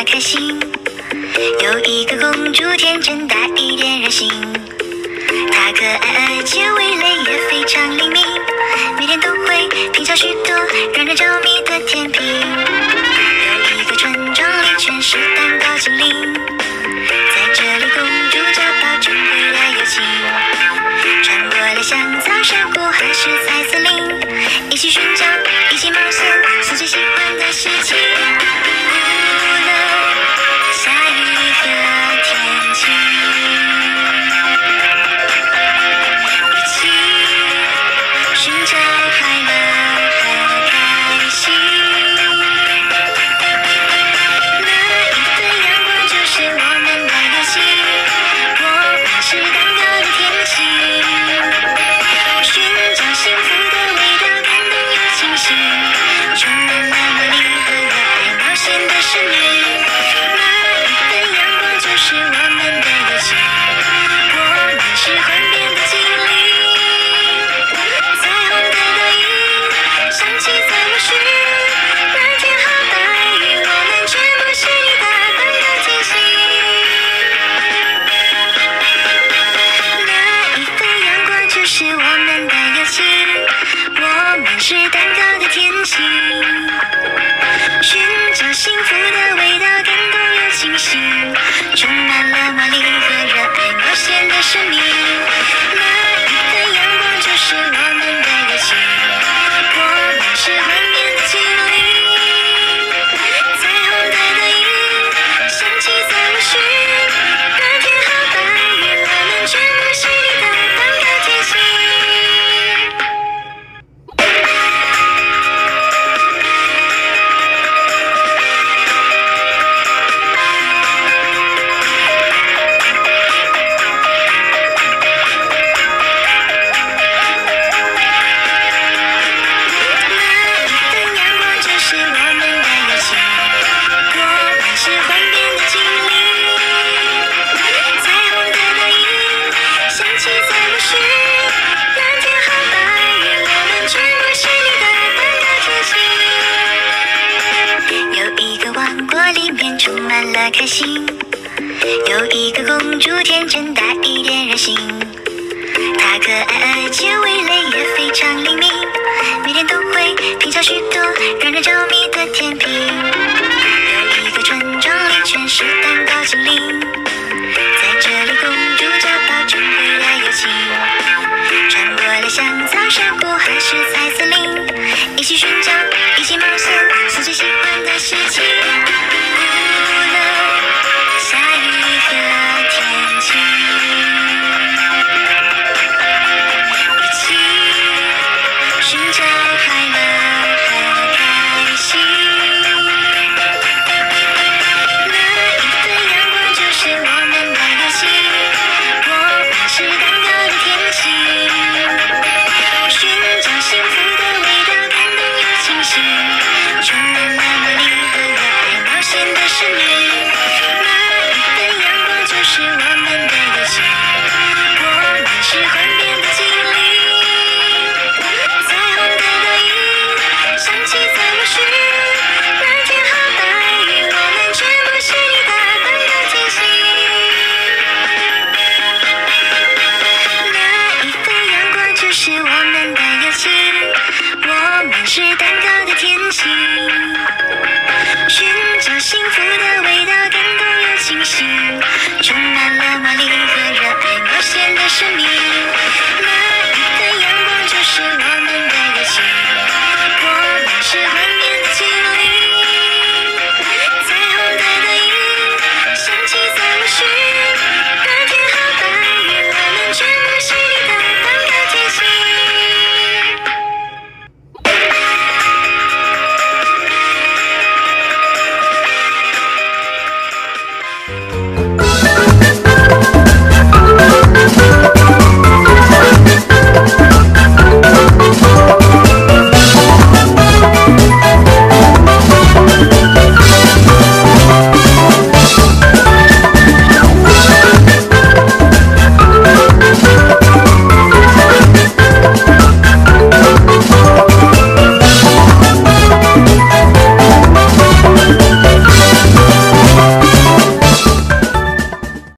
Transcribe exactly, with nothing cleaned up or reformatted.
开心。有一个公主天真带一点任性，她可爱而且味蕾也非常灵敏，每天都会品尝许多让人着迷的甜品。有一个村庄里全是蛋糕精灵，在这里公主找到珍贵的友情，穿过了香草山谷还是彩色林，一起寻找，一起冒险，做最喜欢的事情。无论下雨和天晴，一起寻找快乐和开心。那一份阳光就是我们的游戏，我们是蛋糕的天性，寻找幸福的味道，感动又清醒，充满了魔力和热爱冒险的生命。那一份阳光就是我们的游戏，我们是幻变的精灵，彩虹的倒影响起在我心，蓝天和白云，我们全部是你的蛋糕天性。那一份阳光就是我们的游戏，我们是蛋糕的天性，寻找幸福的味道，感动又清醒，充满了魔力和热爱冒险的生命。那一份阳光就是我们的游戏，我们是幻变的精灵，彩虹的倒影响起在我心，蓝天和白云，我们全部是你的蛋糕天性。充满了开心，有一个公主天真带一点任性，她可爱而且味蕾也非常灵敏，每天都会品尝许多让人着迷的甜品。有一个村庄里全是蛋糕精灵，在这里公主找到珍贵的友情，穿过了香草山谷还是彩色林，一起寻找，一起冒险，做最喜欢的事情。下雨和天晴，一起寻找快乐和开心。那一份阳光就是我们的游戏，我们是蛋糕的天性，寻找幸福的味道，感动又清醒，充满了魔力和热爱冒险的生命。是我们的游戏，我们是幻变的精灵，彩虹的倒影响起在我心，蓝天和白云，我们全部是你的蛋糕天性。那一份阳光就是我们的游戏，我们是蛋糕